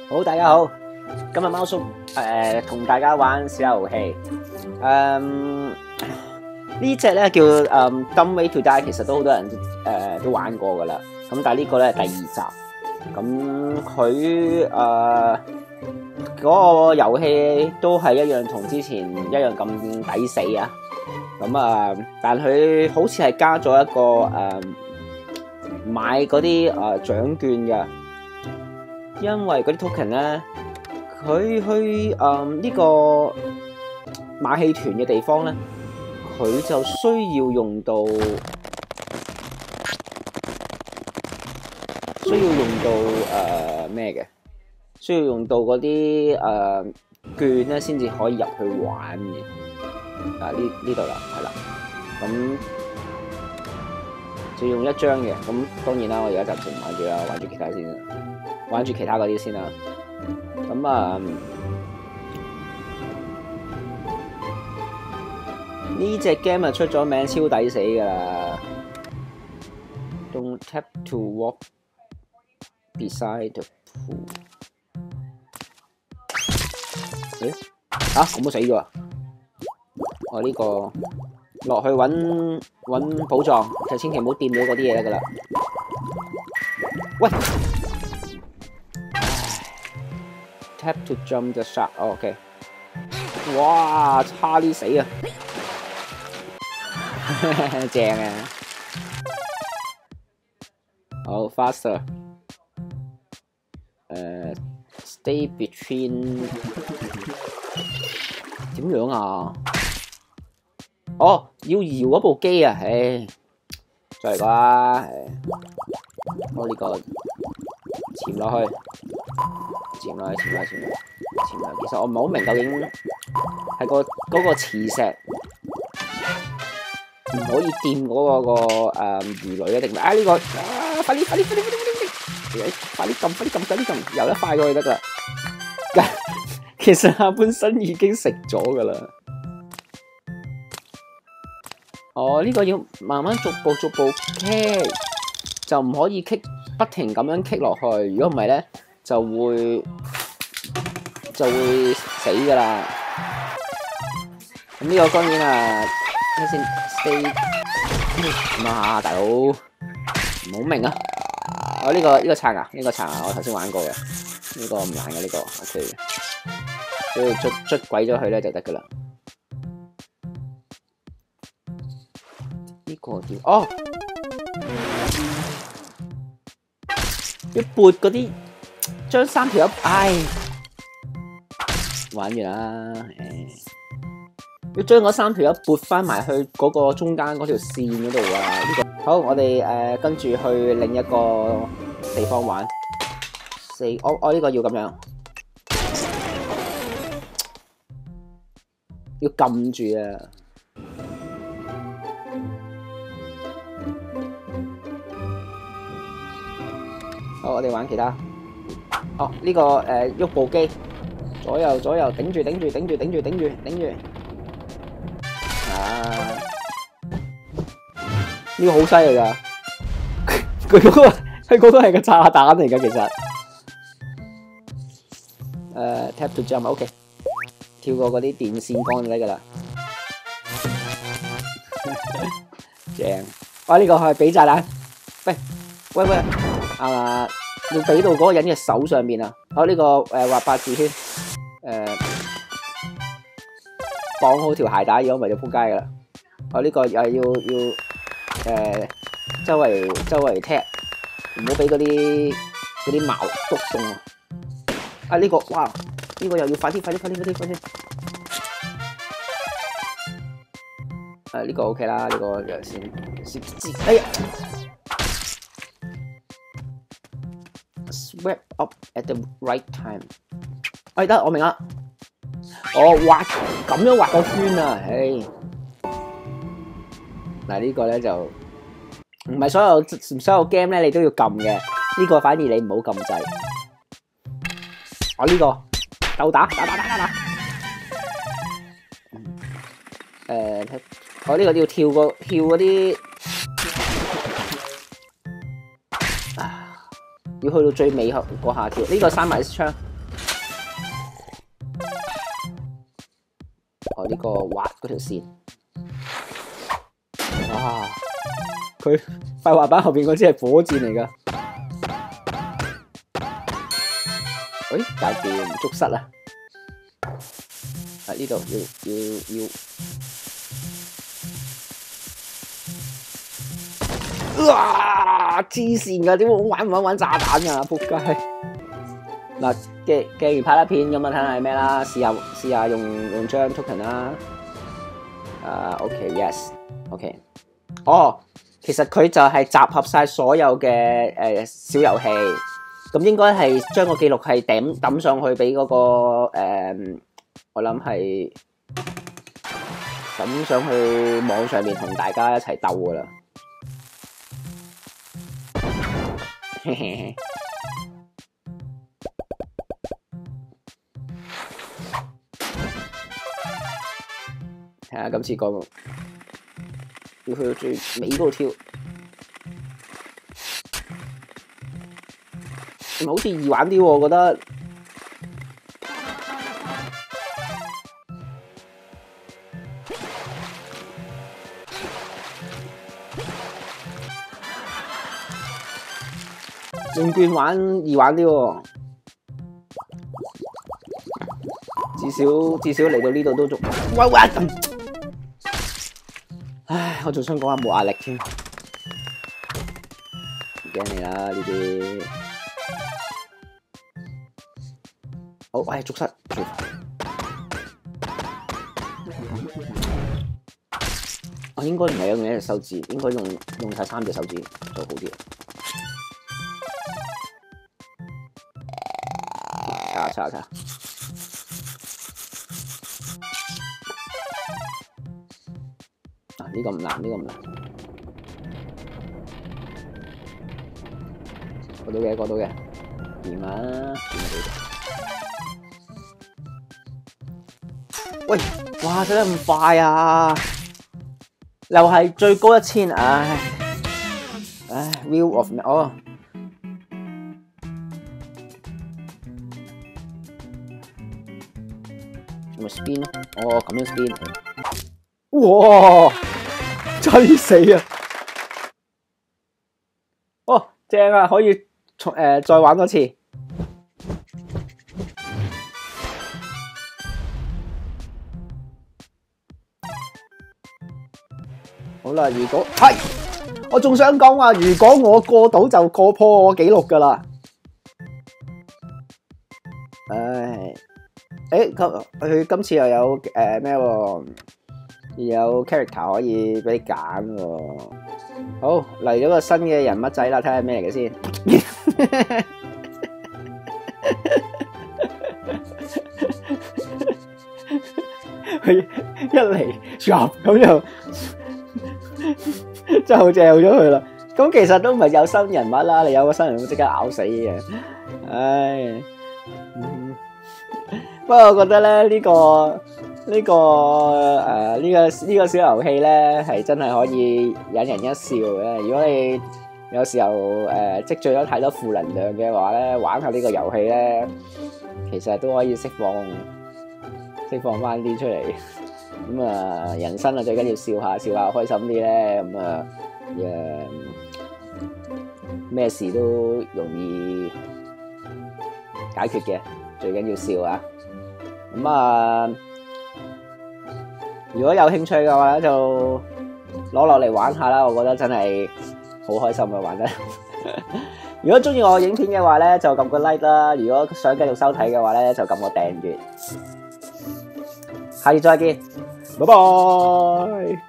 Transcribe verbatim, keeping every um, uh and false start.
好，大家好，今日貓叔誒同、呃、大家玩小遊戲，誒呢隻咧叫誒、嗯、Dumb Way to Die， 其實都好多人誒、呃、都玩過噶啦，咁但係呢個咧係第二集，咁佢誒嗰個遊戲都係一樣同之前一樣咁抵死啊，咁啊，但佢好似係加咗一個誒、呃、買嗰啲誒獎券嘅。因為嗰啲 token 咧，佢去誒呢、嗯這個馬戲團嘅地方咧，佢就需要用到需要用到誒咩嘅？需要用到嗰啲誒券咧，先至可以入去玩嘅。啊呢呢度啦，係啦，咁就用一張嘅。咁當然啦，我而家暫時唔玩住啦，玩住其他先啦。玩住其他嗰啲先啦，咁啊呢隻 game 啊出咗名，超抵死噶啦。Don't tap to walk beside the pool。誒啊，咁都死咗啊！我呢個落去揾揾寶藏，就千祈唔好掂到嗰啲嘢得噶啦。喂！ Tap to jump the shark， 哦 OK， 哇，差啲死啊，正啊，好 faster， 誒 ，stay between， 點樣啊？哦，要搖嗰部機啊，唉，再嚟個啊，我呢個潛落去。潛落去，潛落去，潛落去，潛落去。其實我唔係好明究竟係個嗰個磁石唔可以掂嗰個個誒魚雷啊，定係啊呢個啊快啲快啲快啲快啲快啲快啲撳快啲撳快啲撳，游得快過去得噶啦。其實下半身已經食咗噶啦。哦，呢個要慢慢逐步逐步 kick， 就唔可以 kick 不停咁樣 kick 落去。如果唔係咧，就會就會死噶啦。咁呢個當然啊，睇先 stay 咁啊，大佬唔好明啊。我呢個呢個撐啊，呢個撐啊，我頭先玩過嘅，呢個唔難嘅呢個 OK 嘅，只要捽捽鬼咗佢咧就得噶啦。呢個叫哦，要撥嗰啲。將三條友，唉，玩完啦，誒，要將嗰三條友撥翻埋去嗰個中間嗰條線嗰度啊！呢個好，我哋誒跟住去另一個地方玩。四，我我呢個要咁樣，要撳住啊！好，我哋玩其他。哦，呢、這個誒喐、呃、部機，左右左右頂住頂住頂住頂住頂住頂住，啊！呢、這個好犀利噶，佢嗰個佢嗰個係個炸彈嚟噶，其實。誒、呃、，tap to jump， OK， 跳過嗰啲電線杆就得噶啦。正，哇！呢、這個係俾炸彈，喂喂喂，啊！要俾到嗰個人嘅手上邊啊！好，呢、這個誒畫、呃、八字圈，誒、呃、綁好條鞋帶，如果唔係就撲街噶啦。我呢、這個又係要要誒、呃、周圍周圍踢，唔好俾嗰啲嗰啲矛篤中啊！啊呢、這個哇，呢、這個又要快啲快啲快啲快啲快啲！誒呢個 OK 啦，呢、這個又先先哎呀！ Sweep up at the right time。哎得，我明啦。我畫咁樣畫個圈啊，唉。嗱呢個咧就唔係所有所有 game 咧，你都要撳嘅。呢個反而你唔好撳掣。我呢個鬥打打打打打打。誒，我呢個要跳個跳嗰啲。要去到最尾嗰下跳，呢、這個閂埋槍， 呢個滑嗰條線。哇！佢快滑板後邊嗰支係火箭嚟㗎。誒，搞掂捉實啦！喺呢度要要要，哇！黐線㗎，點會玩唔玩玩炸彈㗎？仆街！嗱，既既然拍得片咁啊，睇下係咩啦？試下試下用用張 token 啦。啊 ，OK，yes，OK。哦，其實佢就係集合晒所有嘅誒小遊戲。咁應該係將個記錄係抌抌上去俾嗰個誒，我諗係抌上去網上面同大家一齊鬥噶啦。睇下今次個要去到最尾嗰度跳。好似易玩啲喎，我覺得。用券玩易玩啲喎，至少至少嚟到呢度都仲，喂喂咁，唉，我仲想講下冇壓力添，唔驚你啦呢啲。好，喂，捉實，我應該唔係用一隻手指，應該用用晒三隻手指就好啲。查查查，啊呢個唔難，呢個唔難，過到嘅，過到嘅，掂啊，掂啊！喂，哇，使得咁快啊！又係最高一千，唉唉 ，Wheel of 哦，咪 spin 咯，哦咁樣 spin， 哇，真死啊！哦，正啊，可以重誒再玩多次。好啦，如果係，我仲想講話，如果我過到就過破我紀錄噶啦。唉，誒，佢佢今次又有誒咩喎？有 character 可以俾你揀喎。好，嚟咗個新嘅人物仔啦，睇下咩嚟嘅先。佢一嚟唰咁就就掉咗佢啦。咁其實都唔係有新人物啦，你有個新人物即刻咬死嘅。唉，嗯、不過我覺得咧呢、呢個呢、呢個誒呢、呃呢個呢、呢個小遊戲咧係真係可以引人一笑嘅。如果你有時候誒、呃、積聚咗太多負能量嘅話咧，玩下呢個遊戲咧，其實都可以釋放釋放翻啲出嚟。咁啊、嗯，人生啊最緊要笑下，笑下開心啲咧。咁、嗯、啊，誒，咩事都容易解決嘅，最緊要笑啊！咁、嗯、啊，如果有興趣嘅話咧，就攞落嚟玩下啦。我覺得真係好開心啊，玩得。如果中意我影片嘅話咧，就撳個 like 啦。如果想繼續收睇嘅話咧，就撳個訂閱。下次再見。拜拜。